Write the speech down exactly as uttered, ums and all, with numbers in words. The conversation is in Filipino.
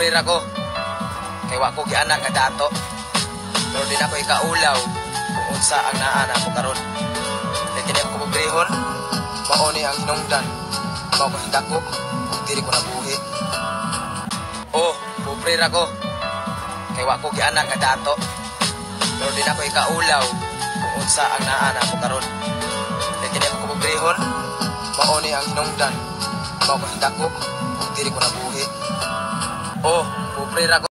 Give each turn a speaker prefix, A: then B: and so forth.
A: pobre ra ko. Kay wa ko gianak nga dato. Pero di na ko ikaulaw kung unsa ang naa na ako karon. Dili kini ako pobrehon, mao ni ang hinungdan. Mao ko hindako kung dili ko nabuhi. Oh, pobre ra ko. Kay wa ko gianak nga dato. Pero di na ko ikaulaw kung unsa ang naa na ako karon. Dili kini ako pobrehon, mao ni ang hinungdan. Mao ko hindako kung dili ko nabuhi. Oh, pobre ra ko.